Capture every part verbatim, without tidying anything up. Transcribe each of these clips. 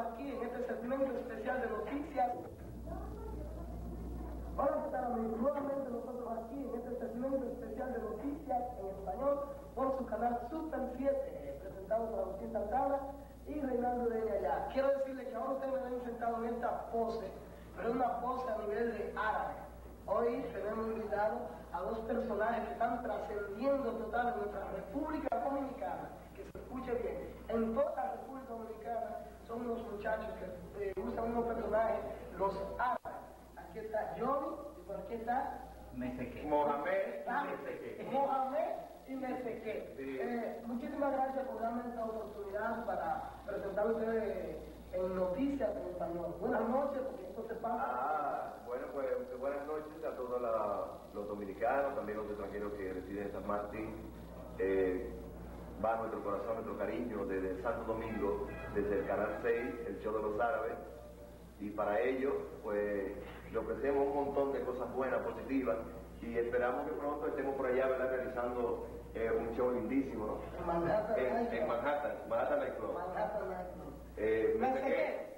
aquí en este segmento especial de noticias. Hola, ¿qué tal, amigos? Nuevamente nosotros aquí en este segmento especial de noticias en español por su canal Super siete, presentado por Agustín Santana y Reinaldo de allá. Quiero decirles que ahora ustedes me ven sentado en esta pose, pero es una pose a nivel de árabe. Hoy tenemos invitado a dos personajes que están trascendiendo total en nuestra República Dominicana. Que se escuche bien, en toda la República Dominicana son unos muchachos que eh, usan unos personajes, los árabes. Aquí está Johnny y por aquí está Meseque. Mohamed ah, y Meseque. Mohamed y Meseque. Sí. Eh, muchísimas gracias por darme esta oportunidad para presentar a ustedes en noticias en español. Buenas noches, porque esto se pasa. Ah, bueno, pues buenas noches a todos la, los dominicanos, también los extranjeros que residen en San Martín. Eh, va nuestro corazón, nuestro cariño desde Santo Domingo, desde el Canal seis, el show de los árabes, y para ello, pues, le ofrecemos un montón de cosas buenas, positivas, y esperamos que pronto estemos por allá, ¿verdad?, realizando eh, un show lindísimo, ¿no? En Manhattan, En, en Manhattan, Manhattan Nightclub. Manhattan Nightclub. Eh, Me me sé qué.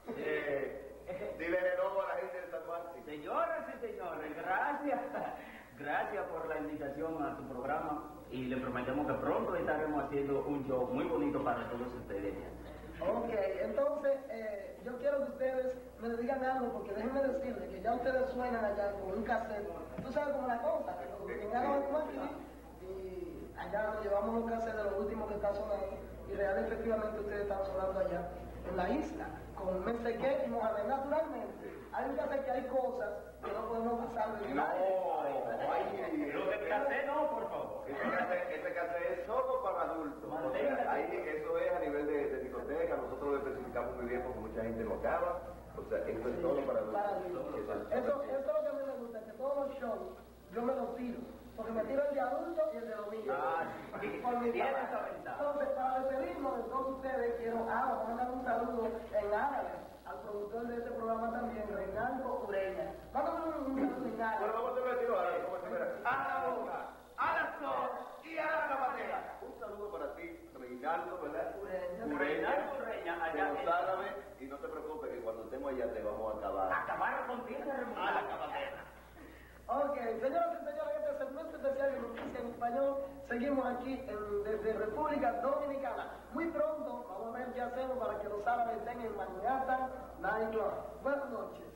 Eh, dile hello a la gente de San Martín. Señoras y señores, gracias. Gracias por la invitación a tu programa y le prometemos que pronto estaremos haciendo un show muy bonito para todos ustedes. Ok, entonces eh, yo quiero que ustedes me digan algo, porque déjenme decirles que ya ustedes suenan allá con un cassette. Tú sabes cómo la cosa, que nosotros llegamos aquí y allá nos llevamos un cassette de lo último que está sonando y real efectivamente ustedes están sonando allá en la isla con Meseque y Mohamed. Naturalmente, hay un cassette que hay cosas que no podemos usar de No, Ay, lo que casé no, por favor. Este cassette, este cassette es solo para adultos. O sea, ahí, eso es a nivel de, de discoteca, nosotros lo especificamos muy bien porque mucha gente lo acaba. O sea, esto es solo para adultos. Para adultos. Exacto. Eso, eso es lo que a mí me gusta, que todos los shows yo me los tiro, porque me tiro el de adulto y el de los niños. Ah, sí. Por mi Tienes trabajo. esa ventaja. Entonces, para despedirnos de todos ustedes, quiero ah, mandar un saludo en árabe al productor de este programa también, Reinaldo Ureña. Mándame un, un saludo en árabe. Bueno, vamos a decirlo ahora, como si fuera a la boca, a la sol y a la cabatera. Un saludo para ti, Reinaldo, ¿verdad? Ureña. Reinaldo Ureña, allá de en- los árabes, y no te preocupes que cuando estemos allá te vamos a acabar. Acabar contigo a la cabatera. Ok, señoras y señores, este segmento especial de noticias en español. Seguimos aquí en, desde República Dominicana. Muy pronto vamos a ver qué hacemos para que los árabes estén en Manhattan Nightclub. Buenas noches.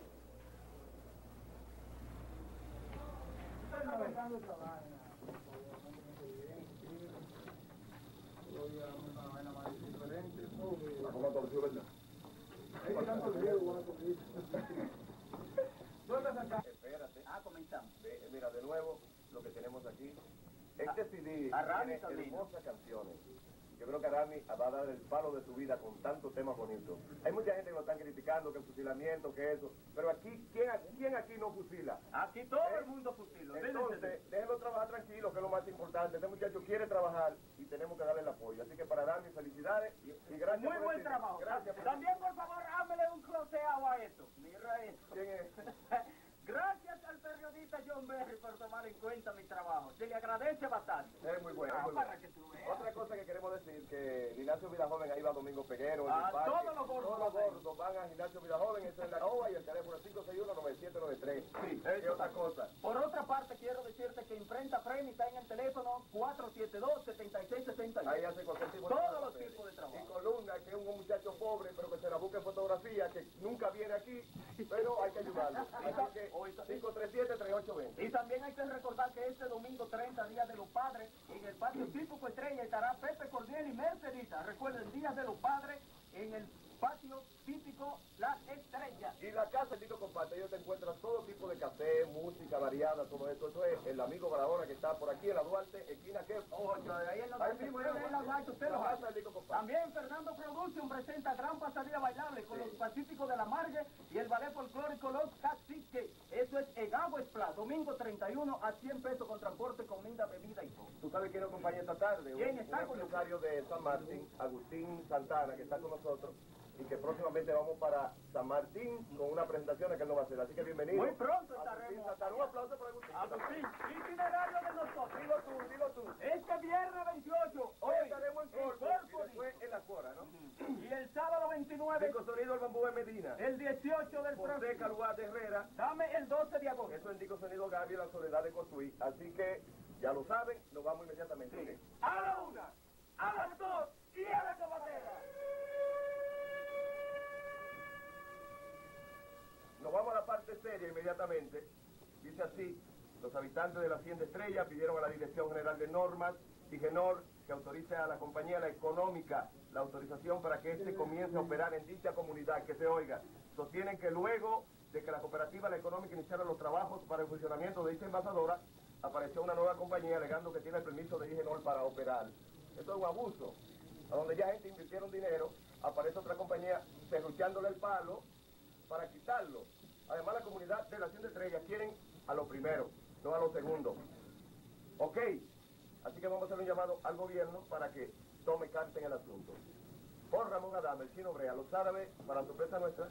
¿Cómo torció, verdad? Espérate. Ah, comenzamos. Ve, mira, de nuevo, lo que tenemos aquí. Este C D Arami tiene también. hermosas canciones. Yo creo que Arami va a dar el palo de su vida con tantos temas bonitos. Hay mucha gente que lo están criticando, que el fusilamiento, que eso. Pero aquí, ¿quién, quién aquí no fusila? Aquí todo el mundo fusilo. Entonces, déjenlo trabajar tranquilo, que es lo más importante. Este muchacho quiere trabajar y tenemos que darle el apoyo. Así que para Arami, felicidades y, y gracias Muy por buen el- trabajo. Gracias por También, por favor, hámele un closeado a esto. Mira esto. ¿Quién es? Gracias al periodista John Berry por tomar en cuenta mi trabajo. Se le agradece bastante. Es muy bueno. Ah, es muy para bueno. que tú veas. Otra cosa que queremos decir, que Gimnasio Vida Joven, ahí va Domingo Peguero, en Ah, el parque. todos los gordos Todos los van ahí. gordos van a Gimnasio Vida Joven, eso es la OVA y el teléfono cinco seis uno, nueve siete nueve tres. Sí, ¿Qué eso. otra cosa? Por otra parte, quiero decirte que Imprenta Freni está en el teléfono cuatro siete dos, siete seis seis seis. Ahí hace cualquier tipo de Todos trabajo. los tipos de trabajo. Y Columna, que es un muchacho pobre, pero que se la busca en fotografía, que nunca viene aquí, pero hay que ayudarlo. Así que cinco tres siete, tres ocho dos cero. Y también hay que recordar que este domingo treinta, Día de los Padres, en el patio Típico Estrella estará Pepe Cordiel y Mercedita. Recuerden, Día de los Padres en el patio Típico Las Estrellas. Y la casa del Tito Comparte, ellos te encuentran todo tipo de café, música variada, todo esto. Eso es el amigo Barahona que está por aquí en la Duarte, esquina que... Ocho, ahí en la Ahí Duarte, mismo, usted ve en la Duarte, usted lo la hace. casa del Tito Comparte. También Fernando Production presenta Gran Pasadilla Bailable con Sí. los Pacíficos de la Margue y el ballet folclórico Los Caciques. Eso es en Agua Esplá, domingo treinta y uno a cien pesos con transporte, comida, bebida y todo. ¿Tú sabes quién nos acompaña esta tarde? ¿Quién un, está un con empresario de San Martín, Agustín Santana, que está con nosotros y que próximamente vamos para San Martín con una presentación que él nos va a hacer. Así que bienvenido. Muy pronto Agustín estaremos. Santana. Un aplauso para Agustín. Agustín, itinerario de nosotros. Dilo tú, dilo tú. Este viernes veintiocho, Hoy hoy estaremos en Corpus y Corpus. después en la Cora, ¿no? Y el sábado veintinueve, Cinco sonidos Ya lo saben, nos vamos inmediatamente. Sí. ¿Okay? A la una, a las dos y a la cabatera. Nos vamos a la parte seria inmediatamente. Dice así: los habitantes de la Hacienda Estrella pidieron a la Dirección General de Normas, Digenor, que autorice a la compañía La Económica la autorización para que éste comience a operar en dicha comunidad. Que se oiga, sostienen que luego de que la cooperativa La Económica iniciara los trabajos para el funcionamiento de dicha envasadora, apareció una nueva compañía alegando que tiene el permiso de Digenor para operar. Esto es un abuso. A donde ya gente invirtieron dinero, aparece otra compañía serruchándole el palo para quitarlo. Además, la comunidad de la Hacienda Estrella quieren a lo primero, no a lo segundo. Ok, así que vamos a hacer un llamado al gobierno para que tome carta en el asunto. Por Ramón Adame, el chino Brea, los árabes, para sorpresa nuestra.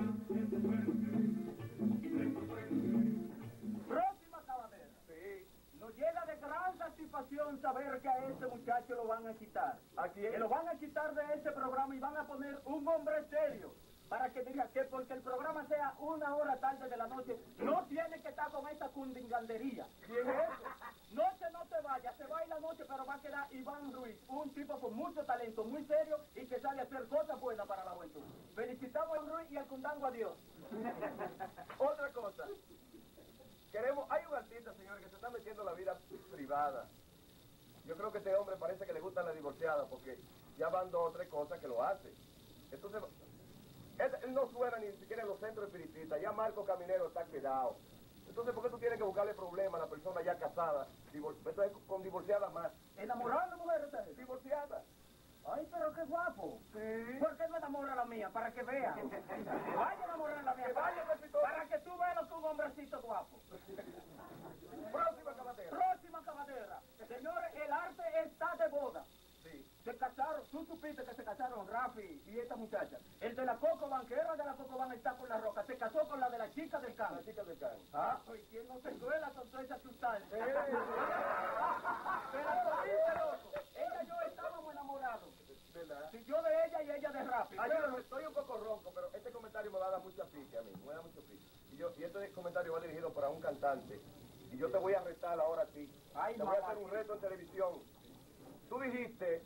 Próxima cabatera. Sí. Nos llega de gran satisfacción saber que a ese muchacho lo van a quitar. ¿A quién? Que lo van a quitar de ese programa y van a poner un hombre serio. Para que diga que porque el programa sea una hora tarde de la noche, no tiene que estar con esa cundingandería. ¿Quién es ese? Noche no se vaya, se va a ir la noche, pero va a quedar Iván Ruiz, un tipo con mucho talento, muy serio y que sabe hacer cosas buenas para la juventud. Felicitamos a Iván Ruiz y al Cundango a Dios. Otra cosa. Queremos, hay un artista, señores, que se está metiendo en la vida privada. Yo creo que este hombre parece que le gustan las divorciadas porque ya van dos o tres cosas que lo hace. Entonces, él, él no suena ni siquiera en los centros espiritistas. Ya Marco Caminero está quedado. Entonces, ¿por qué tú tienes que buscarle problemas a la persona ya casada? Divor Entonces, con divorciada más. ¿Enamorando mujeres ustedes? Divorciada. Ay, pero qué guapo. Sí. ¿Por qué no enamora a la mía? Para que vea. Vaya a enamorar a la mía. Que vaya, Pepito. Para que tú veas lo que un hombrecito guapo. Próxima cabatera. Próxima cabatera. Señores, el arte está de boda. Sí. Se casaron, tú supiste que se casaron Rafi y esta muchacha. El de la Coco Banquera de la Coco Ban está con la Roca. Se casó con la de la chica del can. La chica del can. Ah, pues ¿quién no se duela con toda esa sustancia? Sí. Pero todavía, loco. Ella y yo estábamos enamorados. ¿Verdad? Si yo de ella y ella de Rafi. Ayúdame, estoy un poco ronco, pero este comentario me va a dar mucha pique a mí, me da mucho pique. Y, yo, y este comentario va dirigido para un cantante. Y yo te voy a retar ahora a ti. Ay, te voy a mamá. hacer un reto en televisión. Tú dijiste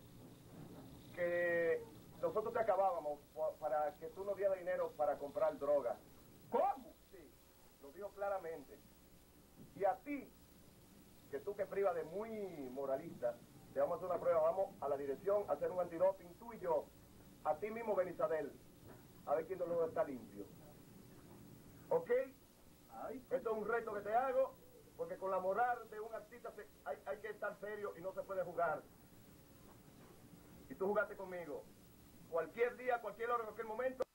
que nosotros te acabábamos para que tú nos dieras dinero para comprar droga. ¿Cómo? Sí, lo dijo claramente. Y a ti, que tú que privas de muy moralista, te vamos a hacer una prueba, vamos a la dirección a hacer un antidoping, tú y yo, a ti mismo, Benizadel, a ver quién de los dos está limpio. ¿Ok? Ay, Esto es un reto que te hago, porque con la moral de un artista se- hay, hay que estar serio y no se puede jugar. Y tú jugaste conmigo. Cualquier día, cualquier hora, en cualquier momento.